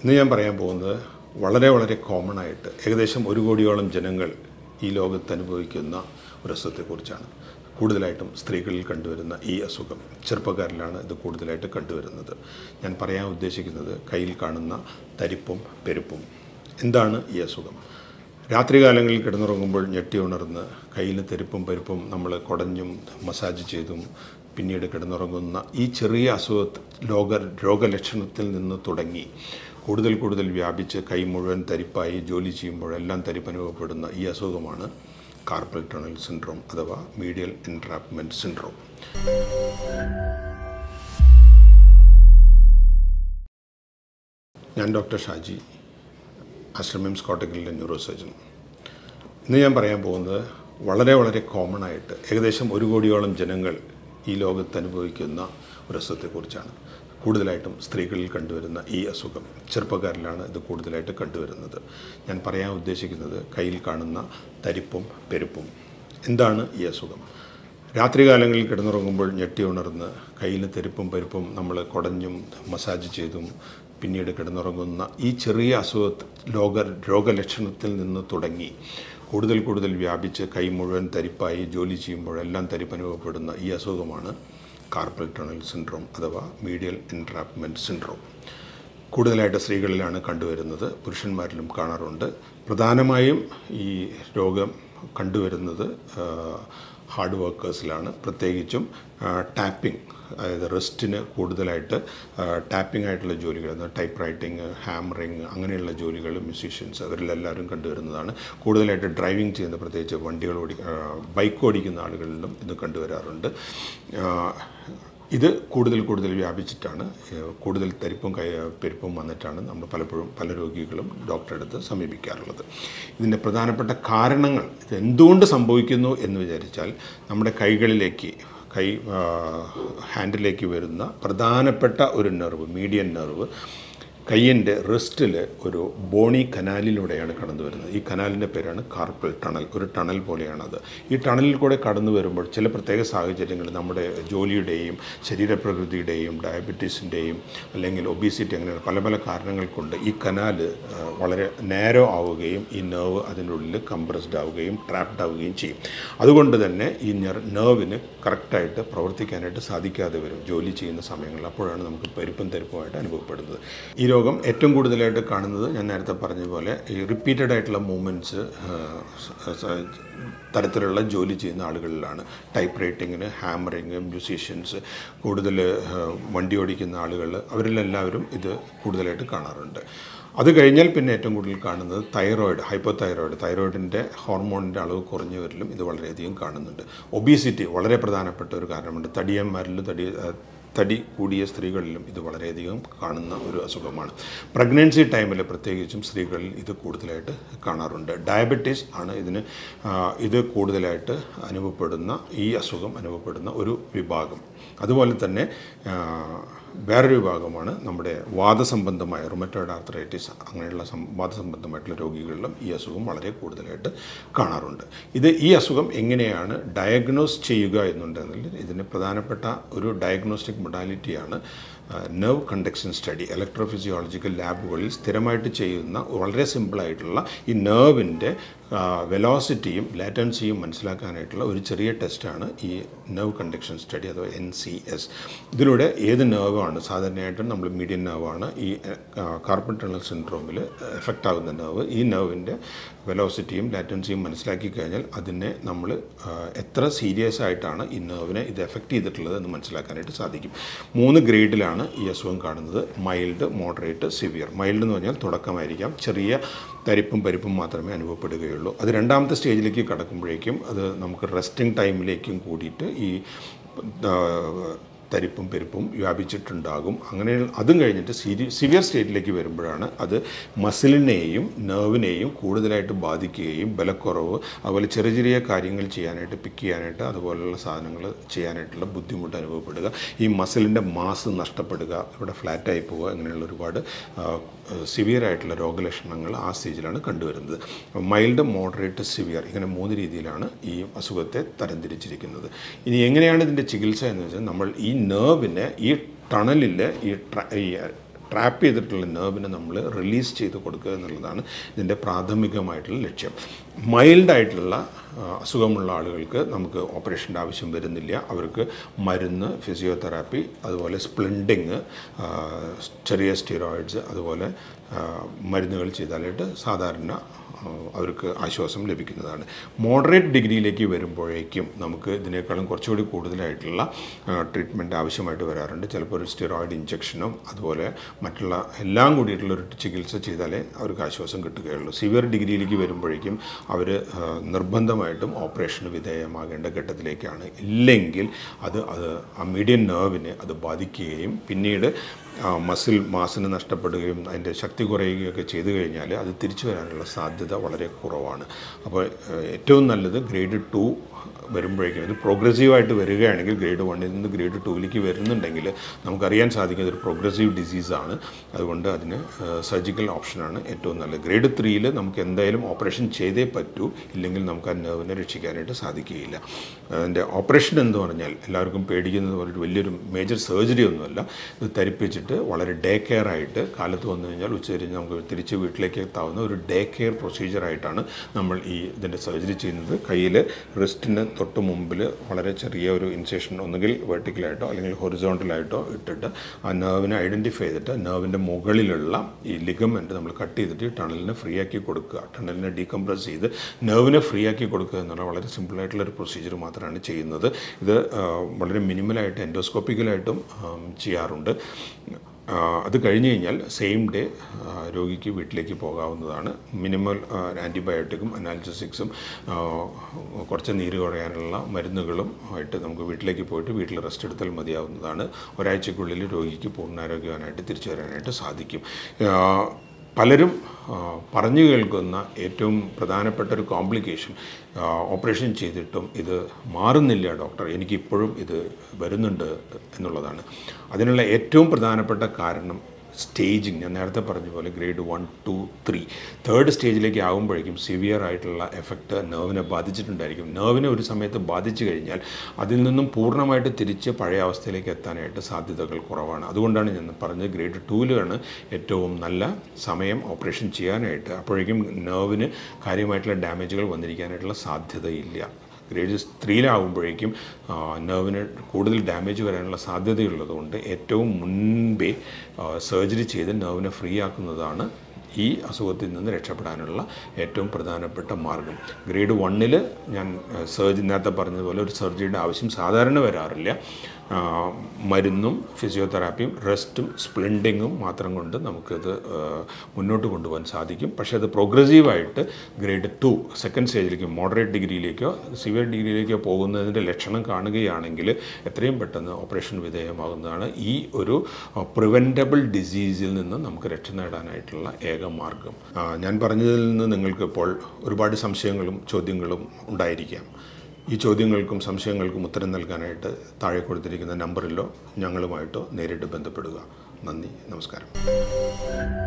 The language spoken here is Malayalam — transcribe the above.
ഇന്ന് ഞാൻ പറയാൻ പോകുന്നത് വളരെ കോമൺ ആയിട്ട് ഏകദേശം 1 കോടിയോളം ജനങ്ങൾ ഈ ലോകത്ത് അനുഭവിക്കുന്ന ഒരു അസുഖത്തെക്കുറിച്ചാണ്. കൂടുതലായിട്ടും സ്ത്രീകളിൽ കണ്ടുവരുന്ന ഈ അസുഖം ചെറുപ്പക്കാരിലാണ് ഇത് കൂടുതലായിട്ട് കണ്ടുവരുന്നത്. ഞാൻ പറയാൻ ഉദ്ദേശിക്കുന്നത് കയ്യിൽ കാണുന്ന തരിപ്പും പെരുപ്പും. എന്താണ് ഈ അസുഖം? രാത്രികാലങ്ങളിൽ കിടന്നുറങ്ങുമ്പോൾ ഞെട്ടി ഉണർന്ന് കയ്യിൽ തെരുപ്പും പെരുപ്പും നമ്മൾ കുടഞ്ഞും മസാജ് ചെയ്തും പിന്നീട് കിടന്നുറങ്ങുന്ന ഈ ചെറിയ രോഗലക്ഷണത്തിൽ നിന്ന് തുടങ്ങി കൂടുതൽ വ്യാപിച്ച് കൈ മുഴുവൻ തരിപ്പായി ജോലി ചെയ്യുമ്പോഴെല്ലാം തരിപ്പനുഭവപ്പെടുന്ന ഈ അസുഖമാണ് കാർപ്പൽ ടണൽ സിൻഡ്രോം അഥവാ മീഡിയൽ എൻട്രാപ്മെൻറ്റ് സിൻഡ്രോം. ഞാൻ ഡോക്ടർ ഷാജി, ആശ്രമിംസ് കോട്ടക്കലിലെ ന്യൂറോ സർജൻ. ഇന്ന് ഞാൻ പറയാൻ പോകുന്നത് വളരെ കോമൺ ആയിട്ട് ഏകദേശം 1 കോടിയോളം ജനങ്ങൾ ഈ ലോകത്ത് അനുഭവിക്കുന്ന ഒരു അസുഖത്തെക്കുറിച്ചാണ്. കൂടുതലായിട്ടും സ്ത്രീകളിൽ കണ്ടുവരുന്ന ഈ അസുഖം ചെറുപ്പക്കാരിലാണ് ഇത് കൂടുതലായിട്ട് കണ്ടുവരുന്നത്. ഞാൻ പറയാൻ ഉദ്ദേശിക്കുന്നത് കയ്യിൽ കാണുന്ന തരിപ്പും പെരുപ്പും. എന്താണ് ഈ അസുഖം? രാത്രികാലങ്ങളിൽ കിടന്നുറങ്ങുമ്പോൾ ഞെട്ടി ഉണർന്ന് കയ്യിൽ തെരുപ്പും പെരുപ്പും നമ്മൾ കുടഞ്ഞും മസാജ് ചെയ്തും പിന്നീട് കിടന്നുറങ്ങുന്ന ഈ ചെറിയ രോഗലക്ഷണത്തിൽ നിന്ന് തുടങ്ങി കൂടുതൽ വ്യാപിച്ച് കൈ മുഴുവൻ തരിപ്പായി ജോലി ചെയ്യുമ്പോഴെല്ലാം തരിപ്പനുഭവപ്പെടുന്ന ഈ അസുഖമാണ് കാർപ്പൽ ടണൽ സിൻഡ്രോം അഥവാ മീഡിയൽ എൻട്രാപ്മെൻറ്റ് സിൻഡ്രോം. കൂടുതലായിട്ട് സ്ത്രീകളിലാണ് കണ്ടുവരുന്നത്, പുരുഷന്മാരിലും കാണാറുണ്ട്. പ്രധാനമായും ഈ രോഗം കണ്ടുവരുന്നത് ഹാർഡ് വർക്കേഴ്സിലാണ്. പ്രത്യേകിച്ചും ടാപ്പിംഗ്, അതായത് റെസ്റ്റിന് കൂടുതലായിട്ട് ടാപ്പിംഗ് ആയിട്ടുള്ള ജോലികൾ, ടൈപ്പ് റൈറ്റിംഗ്, ഹാമറിങ് അങ്ങനെയുള്ള ജോലികൾ മ്യൂസീഷ്യൻസ് അവരിലെല്ലാവരും കണ്ടുവരുന്നതാണ്. കൂടുതലായിട്ട് ഡ്രൈവിംഗ് ചെയ്യുന്ന, പ്രത്യേകിച്ച് ബൈക്ക് ഓടിക്കുന്ന ആളുകളിലും ഇത് കണ്ടുവരാറുണ്ട്. ഇത് കൂടുതൽ വ്യാപിച്ചിട്ടാണ്, കൂടുതൽ പെരുപ്പും വന്നിട്ടാണ് നമ്മൾ പലപ്പോഴും പല രോഗികളും ഡോക്ടറെ അടുത്ത് സമീപിക്കാറുള്ളത്. ഇതിൻ്റെ പ്രധാനപ്പെട്ട കാരണങ്ങൾ ഇത് എന്തുകൊണ്ട് സംഭവിക്കുന്നു എന്ന് വിചാരിച്ചാൽ നമ്മുടെ ഹാൻഡിലേക്ക് വരുന്ന പ്രധാനപ്പെട്ട ഒരു നെർവ്, മീഡിയൻ നെർവ്, കയ്യിൻ്റെ റിസ്റ്റിൽ ഒരു ബോണി കനാലിലൂടെയാണ് കടന്നു വരുന്നത്. ഈ കനാലിൻ്റെ പേരാണ് കാർപ്പൽ ടണൽ. ഒരു ടണൽ പോലെയാണത്. ഈ ടണലിൽ കൂടെ കടന്നു വരുമ്പോൾ ചില പ്രത്യേക സാഹചര്യങ്ങളിൽ നമ്മുടെ ജോലിയുടെയും ശരീരപ്രകൃതിയുടെയും ഡയബറ്റീസിൻ്റെയും അല്ലെങ്കിൽ ഒബീസിറ്റി അങ്ങനെ പല കാരണങ്ങൾ കൊണ്ട് ഈ കനാല് വളരെ നാരോ ആവുകയും ഈ നെർവ് അതിനുള്ളിൽ കംപ്രസ്ഡ് ആവുകയും ട്രാപ്ഡ് ആവുകയും ചെയ്യും. അതുകൊണ്ട് തന്നെ ഈ നെർവിന് കറക്റ്റായിട്ട് പ്രവർത്തിക്കാനായിട്ട് സാധിക്കാതെ വരും ജോലി ചെയ്യുന്ന സമയങ്ങളിൽ. അപ്പോഴാണ് നമുക്ക് പെരുപ്പും തെരുപ്പുമായിട്ട് അനുഭവപ്പെടുന്നത്. ഈ രോഗം ഏറ്റവും കൂടുതലായിട്ട് കാണുന്നത് ഞാൻ നേരത്തെ പറഞ്ഞ പോലെ ഈ റിപ്പീറ്റഡ് ആയിട്ടുള്ള മൂവ്മെൻറ്റ്സ് തരത്തിലുള്ള ജോലി ചെയ്യുന്ന ആളുകളിലാണ്. ടൈപ്പ് റൈറ്റിങ്ങിന്, ഹാമറിങ്, മ്യൂസീഷ്യൻസ്, കൂടുതൽ വണ്ടി ഓടിക്കുന്ന ആളുകൾ, അവരിലെല്ലാവരും ഇത് കൂടുതലായിട്ട് കാണാറുണ്ട്. അത് കഴിഞ്ഞാൽ പിന്നെ ഏറ്റവും കൂടുതൽ കാണുന്നത് തൈറോയിഡിൻ്റെ ഹോർമോണിൻ്റെ അളവ് കുറഞ്ഞവരിലും ഇത് വളരെയധികം കാണുന്നുണ്ട്. ഒബീസിറ്റി വളരെ പ്രധാനപ്പെട്ട ഒരു കാരണമുണ്ട്. തടിയന്മാരിലും തടി കൂടിയ സ്ത്രീകളിലും ഇത് വളരെയധികം കാണുന്ന ഒരു അസുഖമാണ്. പ്രഗ്നൻസി ടൈമിൽ പ്രത്യേകിച്ചും സ്ത്രീകളിൽ ഇത് കൂടുതലായിട്ട് കാണാറുണ്ട്. ഡയബറ്റീസ് ആണ് ഇത് കൂടുതലായിട്ട് ഈ അസുഖം അനുഭവപ്പെടുന്ന ഒരു വിഭാഗം. അതുപോലെ തന്നെ വേറൊരു വിഭാഗമാണ് നമ്മുടെ വാദസംബന്ധമായ റുമറ്റോയിഡ് ആർത്രൈറ്റിസ്, അങ്ങനെയുള്ള വാദസംബന്ധമായിട്ടുള്ള രോഗികളിലും ഈ അസുഖം വളരെ കൂടുതലായിട്ട് കാണാറുണ്ട്. ഈ അസുഖം എങ്ങനെയാണ് ഡയഗ്നോസ് ചെയ്യുക എന്നുണ്ടെങ്കിൽ ഇതിന് പ്രധാനപ്പെട്ട ഒരു ഡയഗ്നോസ്റ്റിക് മൊഡാലിറ്റിയാണ് നെർവ് കണ്ടക്ഷൻ സ്റ്റഡി. ഇലക്ട്രോഫിസിയോളജിക്കൽ ലാബുകളിൽ സ്ഥിരമായിട്ട് ചെയ്യുന്ന വളരെ സിമ്പിളായിട്ടുള്ള ഈ നെർവിൻ്റെ വെലോസിറ്റിയും ലാറ്റൻസിയും മനസ്സിലാക്കാനായിട്ടുള്ള ഒരു ചെറിയ ടെസ്റ്റാണ് ഈ നെർവ് കണ്ടക്ഷൻ സ്റ്റഡി അഥവാ NCS. ഇതിലൂടെ ഏത് നെർവാണ്, സാധാരണയായിട്ടും നമ്മൾ മീഡിയൻ നെർവാണ് ഈ കാർപ്പൽ ടണൽ സിൻഡ്രോമിൽ എഫക്റ്റ് ആകുന്ന നെർവ്. ഈ നെർവിൻ്റെ വെലോസിറ്റിയും ലാറ്റൻസിയും മനസ്സിലാക്കി കഴിഞ്ഞാൽ അതിനെ നമ്മൾ എത്ര സീരിയസ് ആയിട്ടാണ് ഈ നെർവിനെ ഇത് എഫക്റ്റ് ചെയ്തിട്ടുള്ളത് എന്ന് മനസ്സിലാക്കാനായിട്ട് സാധിക്കും. 3 ഗ്രേഡിലാണ് ഈ അസുഖം കാണുന്നത്: മൈൽഡ്, മോഡറേറ്റ്, സിവിയർ. മൈൽഡ് എന്ന് പറഞ്ഞാൽ തുടക്കമായിരിക്കാം, ചെറിയ തരിപ്പും പരിപ്പും മാത്രമേ അനുഭവപ്പെടുകയുള്ളൂ. അത് രണ്ടാമത്തെ സ്റ്റേജിലേക്ക് കടക്കുമ്പോഴേക്കും അത് നമുക്ക് റെസ്റ്റിംഗ് ടൈമിലേക്കും കൂടിയിട്ട് ഈ തരിപ്പും പെരുപ്പും വ്യാപിച്ചിട്ടുണ്ടാകും. അങ്ങനെ അതും കഴിഞ്ഞിട്ട് സിവിയർ സ്റ്റേറ്റിലേക്ക് വരുമ്പോഴാണ് അത് മസിലിനെയും നെർവിനെയും കൂടുതലായിട്ട് ബാധിക്കുകയും ബലക്കുറവ്, അതുപോലെ ചെറിയ കാര്യങ്ങൾ ചെയ്യാനായിട്ട്, പിക്ക് ചെയ്യാനായിട്ട്, അതുപോലുള്ള സാധനങ്ങൾ ചെയ്യാനായിട്ടുള്ള ബുദ്ധിമുട്ട് അനുഭവപ്പെടുക, ഈ മസിലിൻ്റെ മാസ് നഷ്ടപ്പെടുക, ഇവിടെ ഫ്ലാറ്റായി പോവുക, അങ്ങനെയുള്ള ഒരുപാട് സിവിയറായിട്ടുള്ള രോഗലക്ഷണങ്ങൾ ആ സ്റ്റേജിലാണ് കണ്ടുവരുന്നത്. മൈൽഡ്, മോഡറേറ്റ്, സിവിയർ, ഇങ്ങനെ 3 രീതിയിലാണ് ഈ അസുഖത്തെ തരംതിരിച്ചിരിക്കുന്നത്. ഇനി എങ്ങനെയാണ് ഇതിൻ്റെ ചികിത്സ എന്ന് വെച്ചാൽ, നമ്മൾ ഈ നെർവിനെ ഈ ടണലിൽ ഈ ട്രാപ്പ് ചെയ്തിട്ടുള്ള നെർവിനെ നമ്മൾ റിലീസ് ചെയ്ത് കൊടുക്കുക എന്നുള്ളതാണ് ഇതിൻ്റെ പ്രാഥമികമായിട്ടുള്ള ലക്ഷ്യം. മൈൽഡായിട്ടുള്ള അസുഖമുള്ള ആളുകൾക്ക് നമുക്ക് ഓപ്പറേഷൻ്റെ ആവശ്യം വരുന്നില്ല. അവർക്ക് മരുന്ന്, ഫിസിയോതെറാപ്പി, അതുപോലെ സ്പ്ലിൻഡിങ്, ചെറിയ സ്റ്റിറോയിഡ്സ്, അതുപോലെ മരുന്നുകൾ ചെയ്താലായിട്ട് സാധാരണ അവർക്ക് ആശ്വാസം ലഭിക്കുന്നതാണ്. മോഡറേറ്റ് ഡിഗ്രിയിലേക്ക് വരുമ്പോഴേക്കും നമുക്ക് ഇതിനേക്കാളും കുറച്ചുകൂടി കൂടുതലായിട്ടുള്ള ട്രീറ്റ്മെൻറ്റ് ആവശ്യമായിട്ട് വരാറുണ്ട്. ചിലപ്പോൾ ഒരു സ്റ്റിറോയിഡ് ഇഞ്ചക്ഷനും അതുപോലെ മറ്റുള്ള എല്ലാം കൂടിയിട്ടുള്ളൊരു ചികിത്സ ചെയ്താലേ അവർക്ക് ആശ്വാസം കിട്ടുകയുള്ളൂ. സിവിയർ ഡിഗ്രിയിലേക്ക് വരുമ്പോഴേക്കും അവർ നിർബന്ധമായിട്ടും ഓപ്പറേഷന് വിധേയമാകേണ്ട ഘട്ടത്തിലേക്കാണ്. ഇല്ലെങ്കിൽ അത് ആ മീഡിയൻ നെർവിനെ അത് ബാധിക്കുകയും പിന്നീട് മസിൽ മാസിന് നഷ്ടപ്പെടുകയും അതിൻ്റെ ശക്തി കുറയുകയൊക്കെ ചെയ്തു കഴിഞ്ഞാൽ അത് തിരിച്ചു വരാനുള്ള സാധ്യത വളരെ കുറവാണ്. അപ്പോൾ ഏറ്റവും നല്ലത് ഗ്രേഡ് 2 വരുമ്പോഴേക്കും ഇത് പ്രോഗ്രസീവായിട്ട് വരികയാണെങ്കിൽ ഗ്രേഡ് 1 നിന്ന് ഗ്രേഡ് 2ലേക്ക് വരുന്നുണ്ടെങ്കിൽ നമുക്കറിയാൻ സാധിക്കുന്നത് ഒരു പ്രോഗ്രസീവ് ഡിസീസാണ്. അതുകൊണ്ട് അതിന് സർജിക്കൽ ഓപ്ഷനാണ് ഏറ്റവും നല്ലത്. ഗ്രേഡ് 3ൽ നമുക്ക് എന്തായാലും ഓപ്പറേഷൻ ചെയ്തേ പറ്റൂ, ഇല്ലെങ്കിൽ നമുക്ക് ആ നെർവിനെ രക്ഷിക്കാനായിട്ട് സാധിക്കുകയില്ല. അതിൻ്റെ ഓപ്പറേഷൻ എന്ന് പറഞ്ഞാൽ എല്ലാവർക്കും പേടിക്കുന്നത് പോലെ വലിയൊരു മേജർ സർജറി ഒന്നുമല്ല. ഇത് തരിപ്പിച്ചിട്ട് വളരെ ഡേ കെയർ ആയിട്ട് കാലത്ത് വന്നു കഴിഞ്ഞാൽ ഉച്ചതിരിഞ്ഞ് നമുക്ക് തിരിച്ച് വീട്ടിലേക്ക് എത്താവുന്ന ഒരു ഡേ കെയർ പ്രൊസീജിയറായിട്ടാണ് നമ്മൾ ഇതിൻ്റെ സർജറി ചെയ്യുന്നത്. കയ്യിൽ റിസ്റ്റിന് തൊട്ട് മുമ്പിൽ വളരെ ചെറിയ ഒരു ഇൻസേഷൻ ഒന്നുകിൽ വെർട്ടിക്കലായിട്ടോ അല്ലെങ്കിൽ ഹൊറിസോണ്ടലായിട്ടോ ഇട്ടിട്ട് ആ നെർവിനെ ഐഡൻറ്റിഫൈ ചെയ്തിട്ട് നെർവിൻ്റെ മുകളിലുള്ള ഈ ലിഗമെൻറ്റ് നമ്മൾ കട്ട് ചെയ്തിട്ട് ടണലിനെ ഫ്രീ ആക്കി കൊടുക്കുക, ടണലിനെ ഡീകംപ്രസ് ചെയ്ത് നെർവിനെ ഫ്രീ ആക്കി കൊടുക്കുക എന്നുള്ള വളരെ സിമ്പിളായിട്ടുള്ളൊരു പ്രൊസീജിയർ മാത്രമാണ് ചെയ്യുന്നത്. ഇത് വളരെ മിനിമലായിട്ട് എൻഡോസ്കോപ്പിക്കലായിട്ടും ചെയ്യാറുണ്ട്. അത് കഴിഞ്ഞ് കഴിഞ്ഞാൽ സെയിം ഡേ രോഗിക്ക് വീട്ടിലേക്ക് പോകാവുന്നതാണ്. മിനിമൽ ആൻറ്റിബയോട്ടിക്കും അനാൽജസിക്സും കുറച്ച് നീര് കുറയാനുള്ള മരുന്നുകളും ആയിട്ട് നമുക്ക് വീട്ടിലേക്ക് പോയിട്ട് വീട്ടിൽ റെസ്റ്റ് എടുത്താൽ മതിയാവുന്നതാണ്. ഒരാഴ്ചക്കുള്ളിൽ രോഗിക്ക് പൂർണ്ണാരോഗ്യവാനായിട്ട് തിരിച്ചു വരാനായിട്ട് സാധിക്കും. പലരും പറഞ്ഞു കേൾക്കുന്ന ഏറ്റവും പ്രധാനപ്പെട്ട ഒരു കോംപ്ലിക്കേഷൻ, ഓപ്പറേഷൻ ചെയ്തിട്ടും ഇത് മാറുന്നില്ല ഡോക്ടർ, എനിക്കിപ്പോഴും ഇത് വരുന്നുണ്ട് എന്നുള്ളതാണ്. അതിനുള്ള ഏറ്റവും പ്രധാനപ്പെട്ട കാരണം സ്റ്റേജിങ്. ഞാൻ നേരത്തെ പറഞ്ഞ പോലെ ഗ്രേഡ് 1, 2, 3 തേർഡ് സ്റ്റേജിലേക്ക് ആകുമ്പോഴേക്കും സിവിയർ ആയിട്ടുള്ള എഫക്റ്റ് നെർവിനെ ബാധിച്ചിട്ടുണ്ടായിരിക്കും. നെർവിനെ ഒരു സമയത്ത് ബാധിച്ചു കഴിഞ്ഞാൽ അതിൽ നിന്നും പൂർണ്ണമായിട്ട് തിരിച്ച് പഴയ അവസ്ഥയിലേക്ക് എത്താനായിട്ട് സാധ്യതകൾ കുറവാണ്. അതുകൊണ്ടാണ് ഞാൻ പറഞ്ഞത് ഗ്രേഡ് 2ലാണ് ഏറ്റവും നല്ല സമയം ഓപ്പറേഷൻ ചെയ്യാനായിട്ട്. അപ്പോഴേക്കും നെർവിന് കാര്യമായിട്ടുള്ള ഡാമേജുകൾ വന്നിരിക്കാനായിട്ടുള്ള സാധ്യതയില്ല. ഗ്രേഡ് 3ലാകുമ്പോഴേക്കും നെർവിന് കൂടുതൽ ഡാമേജ് വരാനുള്ള സാധ്യതയുള്ളതുകൊണ്ട് ഏറ്റവും മുൻപേ സർജറി ചെയ്ത് നെർവിനെ ഫ്രീ ആക്കുന്നതാണ് ഈ അസുഖത്തിൽ നിന്ന് രക്ഷപ്പെടാനുള്ള ഏറ്റവും പ്രധാനപ്പെട്ട മാർഗം. ഗ്രേഡ് 1ൽ ഞാൻ നേരത്തെ പറഞ്ഞതുപോലെ ഒരു സർജറിയുടെ ആവശ്യം സാധാരണ വരാറില്ല. മരുന്നും ഫിസിയോതെറാപ്പിയും റെസ്റ്റും സ്പ്ലിൻഡിങ്ങും മാത്രം കൊണ്ട് നമുക്കത് മുന്നോട്ട് കൊണ്ടുപോകാൻ സാധിക്കും. പക്ഷേ അത് പ്രോഗ്രസീവായിട്ട് ഗ്രേഡ് 2 സെക്കൻഡ് സ്റ്റേജിലേക്ക്, മോഡറേറ്റ് ഡിഗ്രിയിലേക്കോ സിവിയർ ഡിഗ്രിയിലേക്കോ പോകുന്നതിൻ്റെ ലക്ഷണം കാണുകയാണെങ്കിൽ എത്രയും പെട്ടെന്ന് ഓപ്പറേഷൻ വിധേയമാകുന്നതാണ് ഈ ഒരു പ്രിവെൻറ്റബിൾ ഡിസീസിൽ നിന്ന് നമുക്ക് രക്ഷ നേടാനായിട്ടുള്ള ഏക മാർഗം. ഞാൻ പറഞ്ഞതിൽ നിന്ന് നിങ്ങൾക്കിപ്പോൾ ഒരുപാട് സംശയങ്ങളും ചോദ്യങ്ങളും ഉണ്ടായിരിക്കാം. ഈ ചോദ്യങ്ങൾക്കും സംശയങ്ങൾക്കും ഉത്തരം നൽകാനായിട്ട് താഴെ കൊടുത്തിരിക്കുന്ന നമ്പറിലോ ഞങ്ങളുമായിട്ടോ നേരിട്ട് ബന്ധപ്പെടുക. നന്ദി, നമസ്കാരം.